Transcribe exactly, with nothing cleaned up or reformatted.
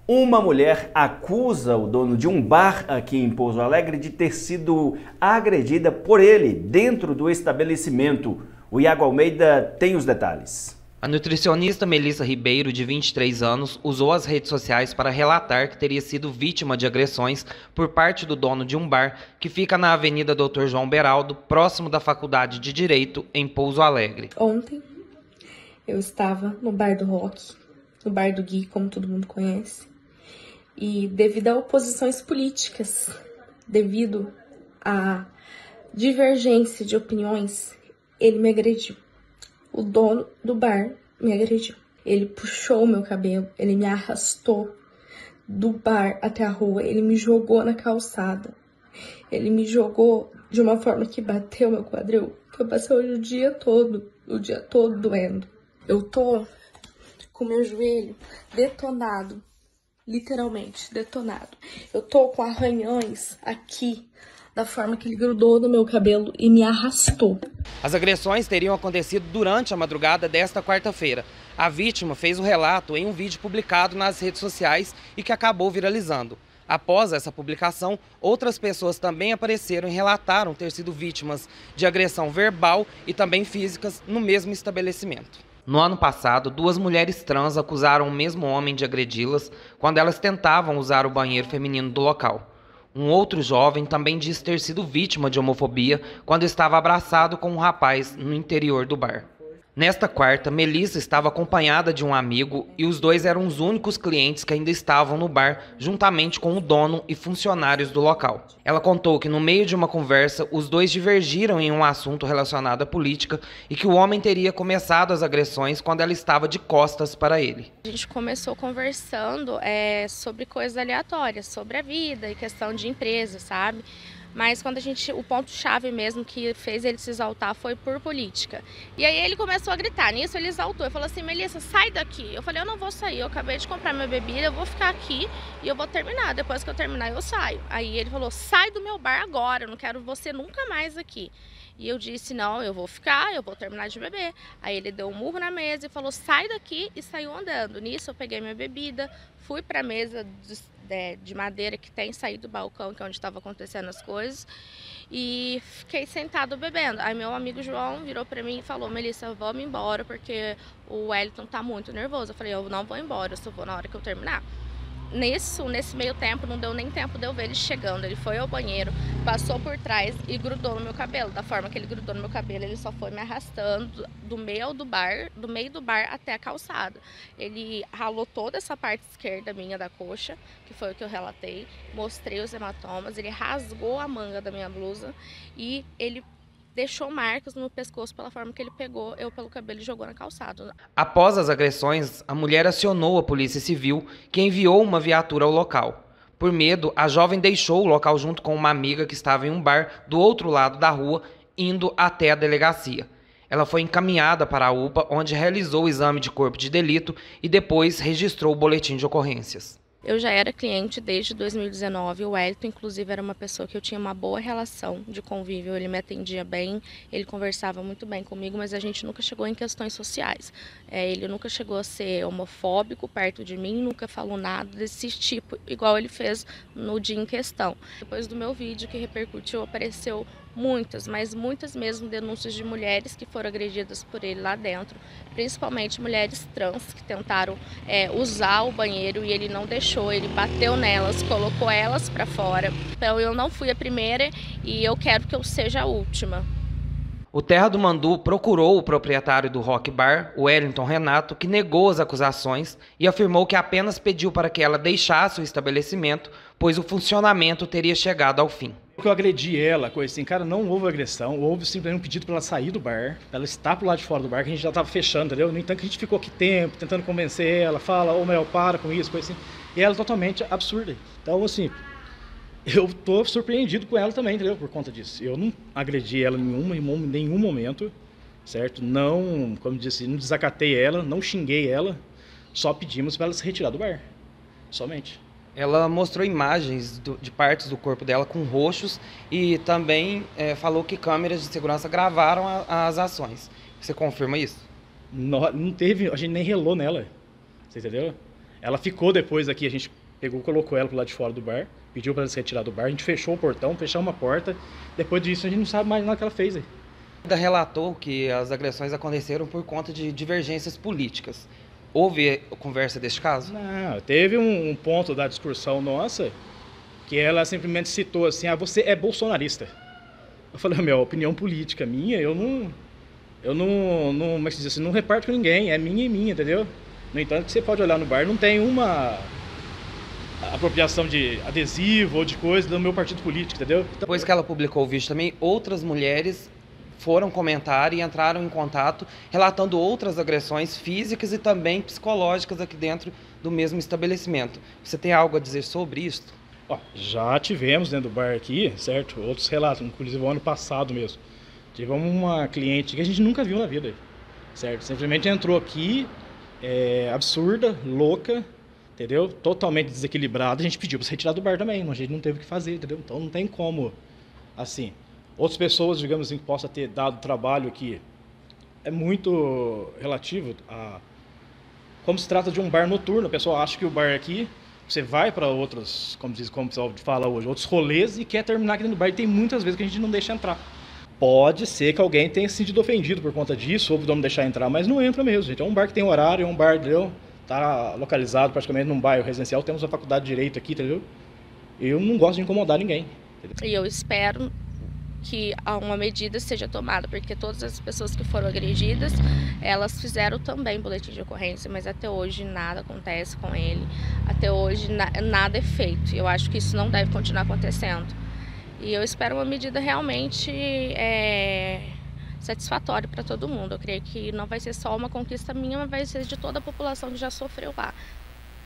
Uma mulher acusa o dono de um bar aqui em Pouso Alegre de ter sido agredida por ele dentro do estabelecimento. O Iago Almeida tem os detalhes. A nutricionista Melissa Ribeiro, de vinte e três anos, usou as redes sociais para relatar que teria sido vítima de agressões por parte do dono de um bar que fica na Avenida doutor João Beraldo, próximo da Faculdade de Direito, em Pouso Alegre. Ontem eu estava no bar do Rock, no bar do Gui, como todo mundo conhece, e devido a oposições políticas, devido a divergência de opiniões, ele me agrediu. O dono do bar me agrediu. Ele puxou o meu cabelo, ele me arrastou do bar até a rua, ele me jogou na calçada. Ele me jogou de uma forma que bateu meu quadril, que eu passei hoje o dia todo, o dia todo doendo. Eu tô com meu joelho detonado, literalmente detonado. Eu tô com arranhões aqui, da forma que ele grudou no meu cabelo e me arrastou. As agressões teriam acontecido durante a madrugada desta quarta-feira. A vítima fez o relato em um vídeo publicado nas redes sociais e que acabou viralizando. Após essa publicação, outras pessoas também apareceram e relataram ter sido vítimas de agressão verbal e também físicas no mesmo estabelecimento. No ano passado, duas mulheres trans acusaram o mesmo homem de agredi-las quando elas tentavam usar o banheiro feminino do local. Um outro jovem também disse ter sido vítima de homofobia quando estava abraçado com um rapaz no interior do bar. Nesta quarta, Melissa estava acompanhada de um amigo e os dois eram os únicos clientes que ainda estavam no bar, juntamente com o dono e funcionários do local. Ela contou que no meio de uma conversa, os dois divergiram em um assunto relacionado à política e que o homem teria começado as agressões quando ela estava de costas para ele. A gente começou conversando é, sobre coisas aleatórias, sobre a vida e questão de empresa, sabe? Mas quando a gente, o ponto-chave mesmo que fez ele se exaltar foi por política. E aí ele começou a gritar, nisso ele exaltou. Ele falou assim, Melissa, sai daqui. Eu falei, eu não vou sair, eu acabei de comprar minha bebida, eu vou ficar aqui e eu vou terminar. Depois que eu terminar, eu saio. Aí ele falou, sai do meu bar agora, eu não quero você nunca mais aqui. E eu disse, não, eu vou ficar, eu vou terminar de beber. Aí ele deu um murro na mesa e falou, sai daqui, e saiu andando. Nisso eu peguei minha bebida, fui para a mesa de, de, de madeira que tem saído do balcão, que é onde estava acontecendo as coisas, e fiquei sentado bebendo. Aí meu amigo João virou para mim e falou, Melissa, vamos embora, porque o Wellington tá muito nervoso. Eu falei, eu não vou embora, eu só vou na hora que eu terminar. Nisso, nesse meio tempo, não deu nem tempo de eu ver ele chegando. Ele foi ao banheiro, passou por trás e grudou no meu cabelo. Da forma que ele grudou no meu cabelo, ele só foi me arrastando do meio do bar, do meio do bar até a calçada. Ele ralou toda essa parte esquerda minha da coxa, que foi o que eu relatei. Mostrei os hematomas, ele rasgou a manga da minha blusa e ele deixou marcas no meu pescoço pela forma que ele pegou eu pelo cabelo e jogou na calçada. Após as agressões, a mulher acionou a Polícia Civil, que enviou uma viatura ao local. Por medo, a jovem deixou o local junto com uma amiga que estava em um bar do outro lado da rua, indo até a delegacia. Ela foi encaminhada para a U P A, onde realizou o exame de corpo de delito e depois registrou o boletim de ocorrências. Eu já era cliente desde dois mil e dezenove, o Wellington inclusive era uma pessoa que eu tinha uma boa relação de convívio, ele me atendia bem, ele conversava muito bem comigo, mas a gente nunca chegou em questões sociais. É, ele nunca chegou a ser homofóbico perto de mim, nunca falou nada desse tipo, igual ele fez no dia em questão. Depois do meu vídeo que repercutiu, apareceu muitas, mas muitas mesmo denúncias de mulheres que foram agredidas por ele lá dentro, principalmente mulheres trans que tentaram é, usar o banheiro e ele não deixou, ele bateu nelas, colocou elas para fora. Então eu não fui a primeira e eu quero que eu seja a última. O Terra do Mandu procurou o proprietário do Rock Bar, o Wellington Renato, que negou as acusações e afirmou que apenas pediu para que ela deixasse o estabelecimento, pois o funcionamento teria chegado ao fim. Eu agredi ela, coisa assim, cara, não houve agressão, houve simplesmente um pedido para ela sair do bar, pra ela estar pro lado de fora do bar, que a gente já estava fechando, entendeu? No entanto, a gente ficou aqui tempo, tentando convencer ela, fala, ô Mel, para com isso, coisa assim, e ela totalmente absurda. Então, assim, eu tô surpreendido com ela também, entendeu? Por conta disso. Eu não agredi ela em nenhum, em nenhum momento, certo? Não, como disse, não desacatei ela, não xinguei ela, só pedimos para ela se retirar do bar, somente. Ela mostrou imagens do, de partes do corpo dela com roxos e também é, falou que câmeras de segurança gravaram a, as ações. Você confirma isso? Não, não teve, a gente nem relou nela, você entendeu? Ela ficou depois aqui, a gente pegou, colocou ela pro lado de fora do bar, pediu para ela se retirar do bar, a gente fechou o portão, fechou uma porta, depois disso a gente não sabe mais nada que ela fez aí. Ainda relatou que as agressões aconteceram por conta de divergências políticas. Houve conversa deste caso? Não, teve um, um ponto da discussão nossa que ela simplesmente citou assim, ah, você é bolsonarista. Eu falei, meu, opinião política minha, eu não, eu não, não, como é que se diz assim, não reparto com ninguém, é minha e minha, entendeu? No entanto, que você pode olhar no bar, não tem uma apropriação de adesivo ou de coisa do meu partido político, entendeu? Então, depois que ela publicou o vídeo também, outras mulheres foram comentar e entraram em contato, relatando outras agressões físicas e também psicológicas aqui dentro do mesmo estabelecimento. Você tem algo a dizer sobre isso? Ó, já tivemos dentro do bar aqui, certo? Outros relatos, inclusive o ano passado mesmo. Tivemos uma cliente que a gente nunca viu na vida, certo? Simplesmente entrou aqui, é, absurda, louca, entendeu? Totalmente desequilibrada. A gente pediu para se retirar do bar também, a gente não teve o que fazer, entendeu? Então não tem como, assim. Outras pessoas, digamos assim, que possam ter dado trabalho aqui, é muito relativo a como se trata de um bar noturno. A pessoa acha que o bar aqui, você vai para outros, como diz, como o pessoal fala hoje, outros rolês e quer terminar aqui dentro do bar. E tem muitas vezes que a gente não deixa entrar. Pode ser que alguém tenha se sentido ofendido por conta disso, ou não deixar entrar, mas não entra mesmo, gente. É um bar que tem horário, é um bar, entendeu? Tá localizado praticamente num bairro residencial, temos a faculdade de Direito aqui, entendeu? Eu não gosto de incomodar ninguém. Entendeu? E eu espero que uma medida seja tomada, porque todas as pessoas que foram agredidas, elas fizeram também boletim de ocorrência, mas até hoje nada acontece com ele, até hoje na, nada é feito. Eu acho que isso não deve continuar acontecendo. E eu espero uma medida realmente é, satisfatória para todo mundo. Eu creio que não vai ser só uma conquista minha, mas vai ser de toda a população que já sofreu lá.